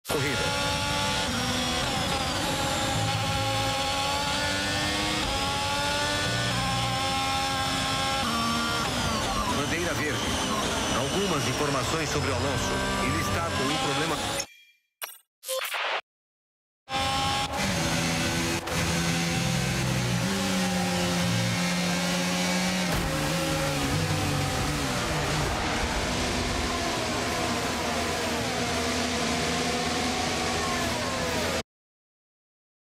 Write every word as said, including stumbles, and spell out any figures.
corrida. Bandeira verde. Algumas informações sobre o Alonso. Ele está com um problema...